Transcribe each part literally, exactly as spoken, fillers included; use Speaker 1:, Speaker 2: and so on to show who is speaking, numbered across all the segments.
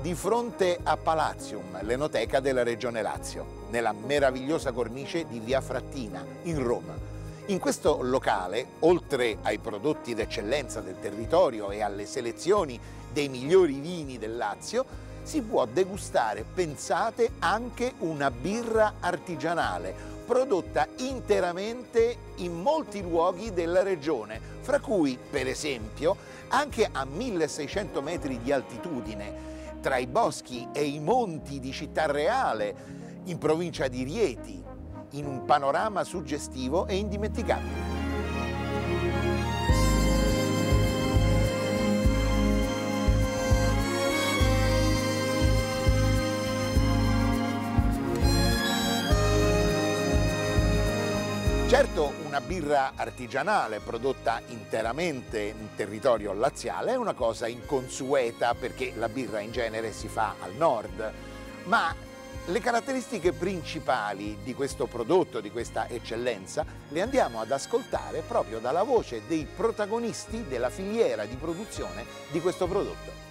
Speaker 1: di fronte a Palatium, l'enoteca della Regione Lazio, nella meravigliosa cornice di Via Frattina, in Roma. In questo locale, oltre ai prodotti d'eccellenza del territorio e alle selezioni dei migliori vini del Lazio, si può degustare, pensate, anche una birra artigianale, prodotta interamente in molti luoghi della regione, fra cui, per esempio, anche a milleseicento metri di altitudine, tra i boschi e i monti di Città Reale, in provincia di Rieti, in un panorama suggestivo e indimenticabile. Certo, una birra artigianale prodotta interamente in territorio laziale è una cosa inconsueta perché la birra in genere si fa al nord, ma le caratteristiche principali di questo prodotto, di questa eccellenza, le andiamo ad ascoltare proprio dalla voce dei protagonisti della filiera di produzione di questo prodotto.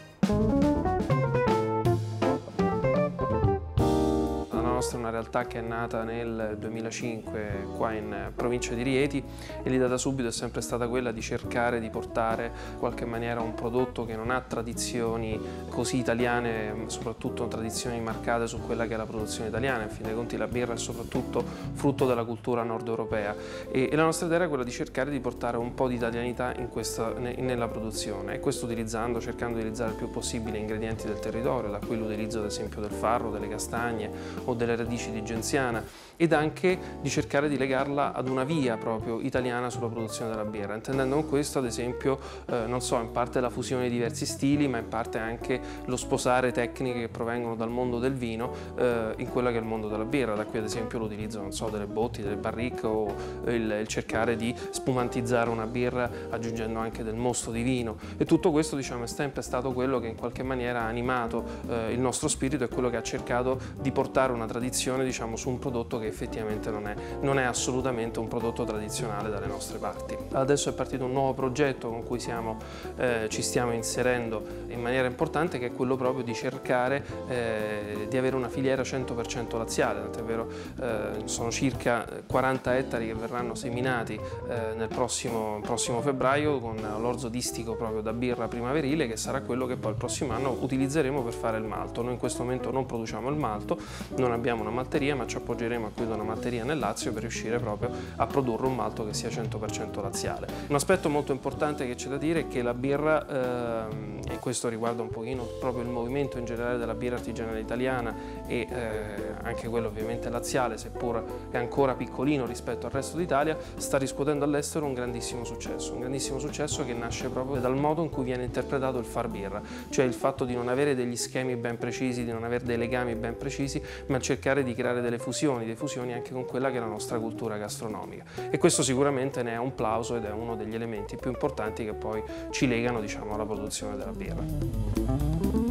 Speaker 2: La nostra è una realtà che è nata nel duemilacinque qua in provincia di Rieti e l'idea da subito è sempre stata quella di cercare di portare in qualche maniera un prodotto che non ha tradizioni così italiane, soprattutto tradizioni marcate su quella che è la produzione italiana. In fin dei conti la birra è soprattutto frutto della cultura nord europea e, e la nostra idea era quella di cercare di portare un po' di italianità in questa, ne, nella produzione, e questo utilizzando, cercando di utilizzare il più possibile ingredienti del territorio, da cui l'utilizzo ad esempio del farro, delle castagne o delle radici di genziana, ed anche di cercare di legarla ad una via proprio italiana sulla produzione della birra, intendendo con questo ad esempio eh, non so, in parte la fusione di diversi stili, ma in parte anche lo sposare tecniche che provengono dal mondo del vino eh, in quella che è il mondo della birra, da qui ad esempio l'utilizzo, non so, delle botti, delle barrique, o il, il cercare di spumantizzare una birra aggiungendo anche del mosto di vino, e tutto questo, diciamo, è sempre stato quello che in qualche maniera ha animato eh, il nostro spirito, e quello che ha cercato di portare una tradizione, diciamo, su un prodotto che effettivamente non è, non è assolutamente un prodotto tradizionale dalle nostre parti. Adesso è partito un nuovo progetto con cui siamo, eh, ci stiamo inserendo in maniera importante, che è quello proprio di cercare eh, di avere una filiera cento per cento laziale, tant'è vero eh, sono circa quaranta ettari che verranno seminati eh, nel prossimo, prossimo febbraio con l'orzo distico proprio da birra primaverile, che sarà quello che poi il prossimo anno utilizzeremo per fare il malto. Noi in questo momento non produciamo il malto, non abbiamo una malteria, ma ci appoggeremo a una malteria nel Lazio per riuscire proprio a produrre un malto che sia cento per cento laziale. Un aspetto molto importante che c'è da dire è che la birra, ehm, e questo riguarda un pochino proprio il movimento in generale della birra artigianale italiana e eh, anche quello ovviamente laziale, seppur è ancora piccolino rispetto al resto d'Italia, sta riscuotendo all'estero un grandissimo successo, un grandissimo successo che nasce proprio dal modo in cui viene interpretato il far birra, cioè il fatto di non avere degli schemi ben precisi, di non avere dei legami ben precisi, ma cercare di creare delle fusioni, delle fusioni anche con quella che è la nostra cultura gastronomica, e questo sicuramente ne è un plauso ed è uno degli elementi più importanti che poi ci legano, diciamo, alla produzione della birra.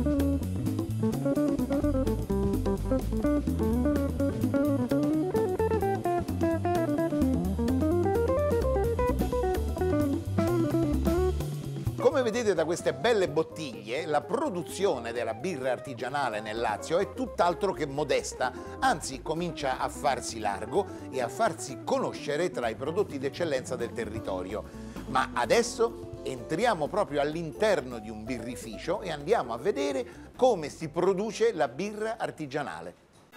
Speaker 1: Come vedete da queste belle bottiglie, la produzione della birra artigianale nel Lazio è tutt'altro che modesta, anzi comincia a farsi largo e a farsi conoscere tra i prodotti d'eccellenza del territorio. Ma adesso entriamo proprio all'interno di un birrificio e andiamo a vedere come si produce la birra artigianale.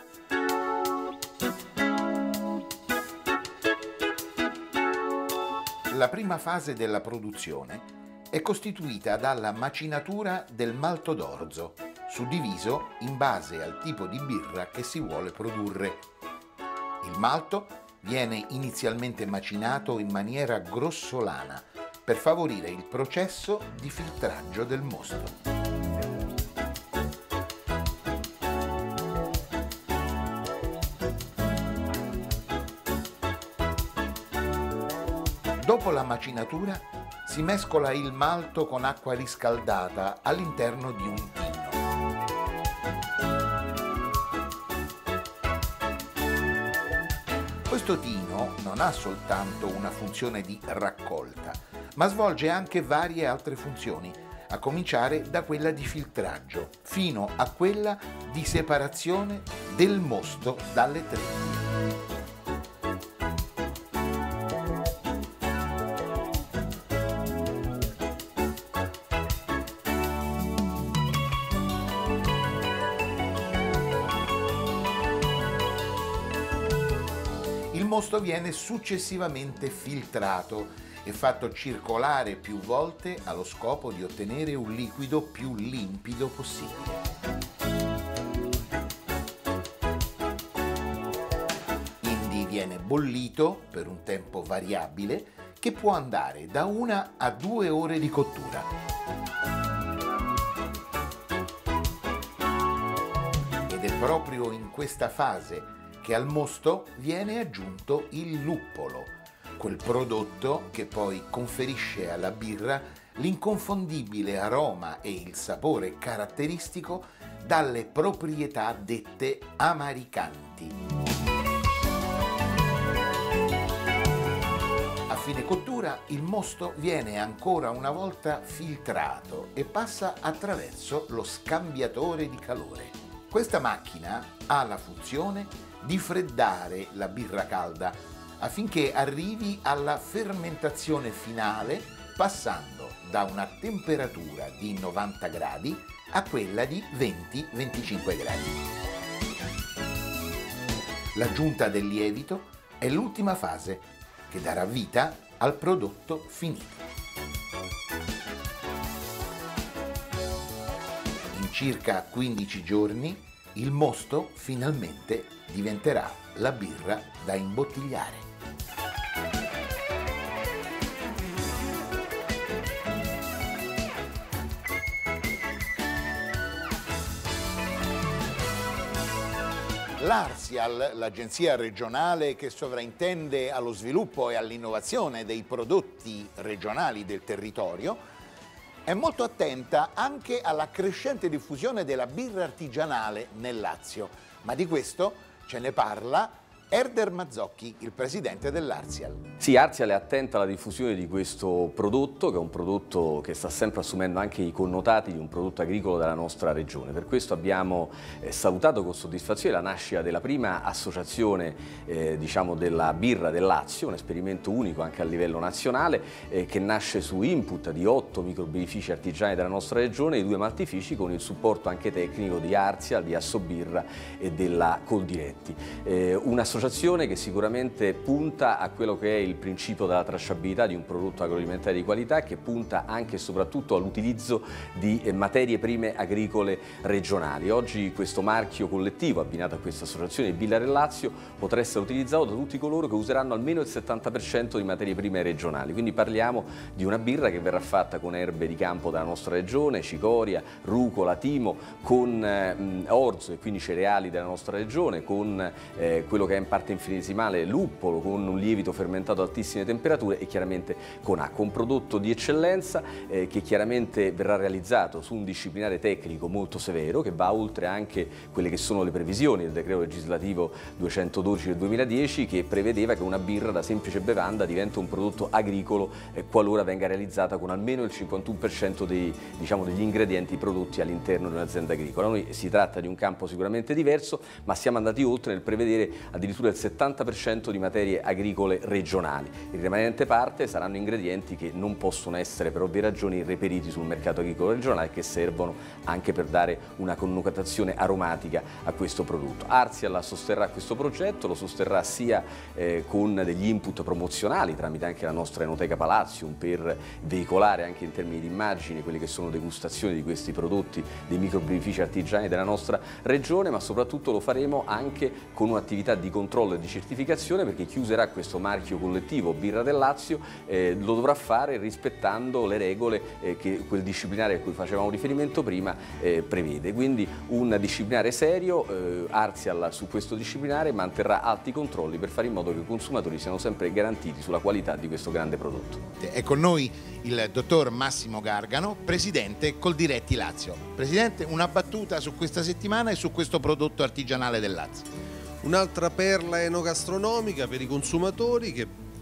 Speaker 1: La prima fase della produzione è costituita dalla macinatura del malto d'orzo, suddiviso in base al tipo di birra che si vuole produrre. Il malto viene inizialmente macinato in maniera grossolana per favorire il processo di filtraggio del mosto. Dopo la macinatura si mescola il malto con acqua riscaldata all'interno di un tino. Questo tino non ha soltanto una funzione di raccolta, ma svolge anche varie altre funzioni. a cominciare da quella di filtraggio, fino a quella di separazione del mosto dalle tremie. Il mosto viene successivamente filtrato e fatto circolare più volte allo scopo di ottenere un liquido più limpido possibile. Indi viene bollito per un tempo variabile che può andare da una a due ore di cottura. Ed è proprio in questa fase che al mosto viene aggiunto il luppolo, quel prodotto che poi conferisce alla birra l'inconfondibile aroma e il sapore caratteristico dalle proprietà dette amaricanti. A fine cottura il mosto viene ancora una volta filtrato e passa attraverso lo scambiatore di calore. Questa macchina ha la funzione di freddare la birra calda affinché arrivi alla fermentazione finale passando da una temperatura di novanta gradi a quella di venti venticinque gradi. L'aggiunta del lievito è l'ultima fase che darà vita al prodotto finito. In circa quindici giorni il mosto finalmente diventerà la birra da imbottigliare. L'Arsial, l'agenzia regionale che sovraintende allo sviluppo e all'innovazione dei prodotti regionali del territorio, è molto attenta anche alla crescente diffusione della birra artigianale nel Lazio, ma di questo ce ne parla Erder Mazzocchi, il presidente dell'Arsial.
Speaker 3: Sì, Arsial è attenta alla diffusione di questo prodotto, che è un prodotto che sta sempre assumendo anche i connotati di un prodotto agricolo della nostra regione. Per questo abbiamo eh, salutato con soddisfazione la nascita della prima associazione eh, diciamo della birra del Lazio, un esperimento unico anche a livello nazionale, eh, che nasce su input di otto microbirrifici artigiani della nostra regione e due maltifici con il supporto anche tecnico di Arsial, di Assobirra e della Coldiretti. Eh, un'associazione che sicuramente punta a quello che è il principio della tracciabilità di un prodotto agroalimentare di qualità, che punta anche e soprattutto all'utilizzo di materie prime agricole regionali. Oggi questo marchio collettivo abbinato a questa associazione Birra del Lazio potrà essere utilizzato da tutti coloro che useranno almeno il settanta per cento di materie prime regionali. Quindi parliamo di una birra che verrà fatta con erbe di campo della nostra regione, cicoria, rucola, timo, con eh, orzo e quindi cereali della nostra regione, con eh, quello che è in parte infinitesimale luppolo, con un lievito fermentato ad altissime temperature e chiaramente con acqua. Un prodotto di eccellenza eh, che chiaramente verrà realizzato su un disciplinare tecnico molto severo, che va oltre anche quelle che sono le previsioni del decreto legislativo duecentododici del duemiladieci, che prevedeva che una birra da semplice bevanda diventa un prodotto agricolo eh, qualora venga realizzata con almeno il cinquantuno per cento dei, diciamo, degli ingredienti prodotti all'interno di un'azienda agricola. Noi si tratta di un campo sicuramente diverso, ma siamo andati oltre nel prevedere addirittura il settanta per cento di materie agricole regionali. Il rimanente parte saranno ingredienti che non possono essere per ovvie ragioni reperiti sul mercato agricolo regionale, che servono anche per dare una connotazione aromatica a questo prodotto. Arsial sosterrà questo progetto, lo sosterrà sia eh, con degli input promozionali tramite anche la nostra Enoteca Palazium, per veicolare anche in termini di immagini quelle che sono degustazioni di questi prodotti dei microbirrifici artigiani della nostra regione, ma soprattutto lo faremo anche con un'attività di controllo e di certificazione, perché chi userà questo marchio collettivo Birra del Lazio eh, lo dovrà fare rispettando le regole eh, che quel disciplinare a cui facevamo riferimento prima eh, prevede. Quindi un disciplinare serio, eh, Arsial su questo disciplinare manterrà alti controlli per fare in modo che i consumatori siano sempre garantiti sulla qualità di questo grande prodotto.
Speaker 1: È con noi il dottor Massimo Gargano, presidente Coldiretti Lazio. Presidente, una battuta su questa settimana e su questo prodotto artigianale del Lazio.
Speaker 4: Un'altra perla enogastronomica per i consumatori che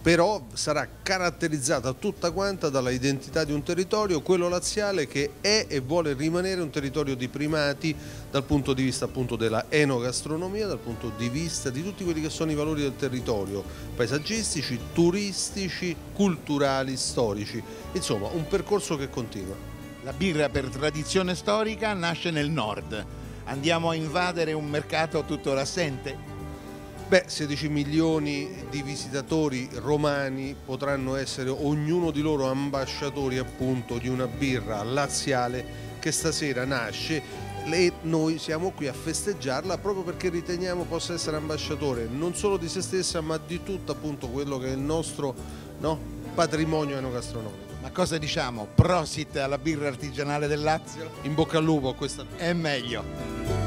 Speaker 4: però sarà caratterizzata tutta quanta dalla identità di un territorio, quello laziale, che è e vuole rimanere un territorio di primati dal punto di vista appunto della enogastronomia, dal punto di vista di tutti quelli che sono i valori del territorio, paesaggistici, turistici, culturali, storici, insomma un percorso che continua.
Speaker 5: La birra per tradizione storica nasce nel nord, andiamo a invadere un mercato tuttora assente?
Speaker 4: Beh, sedici milioni di visitatori romani potranno essere ognuno di loro ambasciatori appunto di una birra laziale che stasera nasce e noi siamo qui a festeggiarla proprio perché riteniamo possa essere ambasciatore non solo di se stessa ma di tutto appunto quello che è il nostro, no, patrimonio enogastronomico.
Speaker 5: Ma cosa diciamo? Prosit alla birra artigianale del Lazio?
Speaker 4: In bocca al lupo a questa...
Speaker 5: È meglio.